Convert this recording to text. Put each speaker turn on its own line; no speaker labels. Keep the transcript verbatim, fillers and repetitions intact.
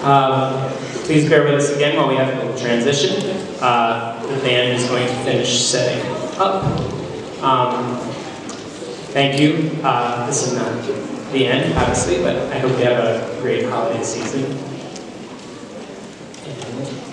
Um, please bear with us again while we have a little transition. Uh, the band is going to finish setting up. Um, thank you. Uh, this is not the end, obviously, but I hope you have a great holiday season. And